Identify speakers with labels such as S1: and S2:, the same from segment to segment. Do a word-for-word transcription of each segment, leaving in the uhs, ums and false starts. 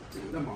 S1: 正在忙。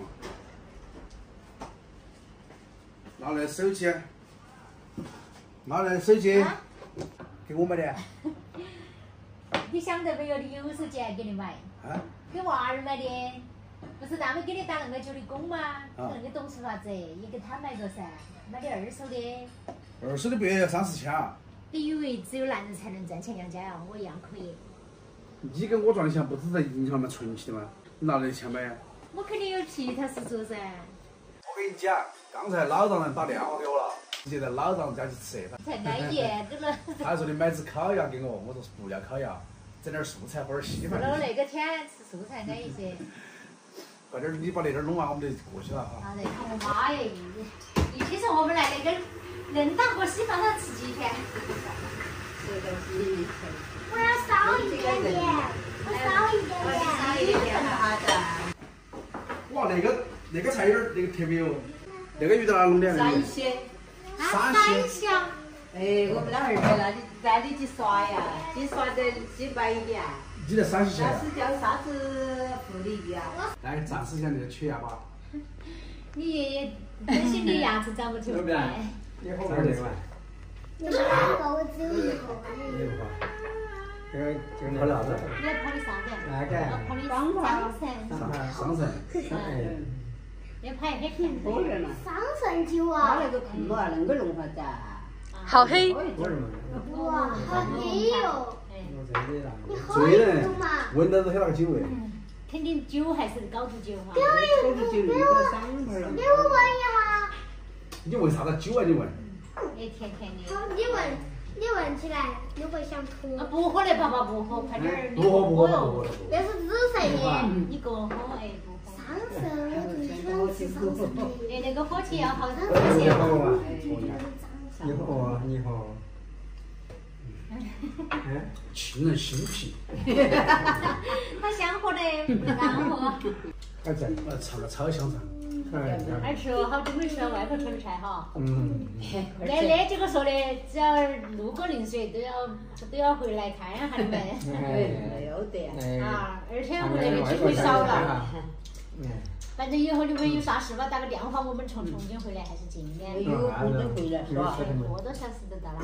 S1: 拿来手机，拿来手机，
S2: 啊、
S1: 给我买的。
S2: 你想得没有？你有手机还给你买？
S1: 啊？
S2: 给娃儿买的，不是他们给你打那么久的工吗？
S1: 啊、
S2: 那你懂是啥子？也给他买个噻，买的二手的。
S1: 二手的不也要三四千啊？
S2: 你以为只有男人才能赚钱养家呀？我一样可以。
S1: 你跟我赚的钱不是在银行里面存起的吗？你拿来的钱买？
S2: 我肯定有其他事做噻。
S1: 我跟你讲，刚才老丈人打电话给我了，现在老丈人家去吃饭。
S2: 才安逸，这个。
S1: 他说你买只烤鸭给我，我说不要烤鸭，整点素菜或者稀饭。
S2: 到那个天吃素菜安逸些。
S1: 快点，你把那点弄完，我们就过去了哈。
S2: 好的，看我妈耶！一听说我们来那个人大锅稀饭，他吃几天？
S3: 这个鸡。
S4: 我要少一点点，我少一点点。
S3: 少一点点，好的。
S1: 哇，那个那个菜有点那个特别哦，那个鱼在哪弄的？
S3: 陕西。
S1: 陕西。
S3: 哎，我们老二在那里带你去耍呀，去耍得几百年。
S1: 你在陕西去？
S3: 那是叫啥子狐狸鱼啊？
S1: 来，尝试一下那个缺牙吧。
S2: 你爷爷担心你牙齿长不出来。
S5: 你好玩这个。
S4: 你们两个，我只有一个。
S5: 一个。这个这个
S1: 泡的啥子？
S2: 你要泡的啥子？
S5: 那个。
S2: 泡的
S3: 桑
S2: 桑
S3: 葚。
S1: 桑葚。
S5: 哎。
S2: 要泡很甜。
S3: 多人嘛。
S4: 桑葚酒
S3: 他
S4: 啊。
S3: 那个空嘛，恁个弄法子？
S6: 好黑。
S4: 哇，好黑哟！你喝一口嘛。
S1: 闻到都很那个酒味。
S2: 肯定酒还是高度酒哈。
S4: 给我一口，给我，给我闻一下。
S1: 你闻啥子酒啊？你闻？
S2: 也甜甜的。
S4: 好，你闻，你闻起来，你会想吐。
S2: 啊，不喝的爸爸不喝，快点儿。
S1: 不喝不喝不喝。
S4: 那是紫色的。
S2: 你给我喝哎，不喝。
S4: 桑葚，我最喜欢吃桑葚的。
S2: 哎，那个火气要好，
S4: 桑
S2: 火气要好。
S5: 你好，你好。
S1: 沁人心脾。
S2: 他想喝的不让喝。
S5: 还在。
S1: 呃，唱的超香噻。
S2: 二吃了好久没吃了外头炒的菜哈。
S5: 嗯。
S2: 那那几个说的，只要路过临水都要都要回来看一下你们。
S3: 哎，有得。
S2: 啊，而且回来的机会少了。
S5: 嗯。
S2: 反正以后你们有啥事吧，打个电话，我们从重庆回来还是近的。
S3: 有空就回来是吧？
S2: 个多小时就到了。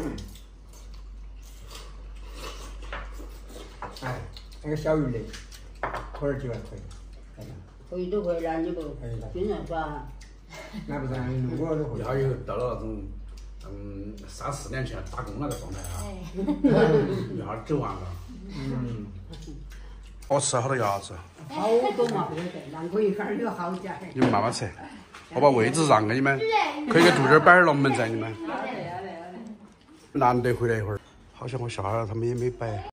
S5: 哎，那个小鱼嘞，喝点酒还可以。
S3: 回都回来，你不经常耍？
S5: 那不然路过都回。
S1: 要有到了那种嗯三四年前打工那个状态啊，一下走完了。
S5: 嗯。
S1: 我吃了好多鸭子。
S3: 好多嘛，那可以看有好家。
S1: 你们慢慢吃，我把位置让给你们，可以给杜点摆点龙门阵你们。难得回来一会儿，好像我下来他们也没摆。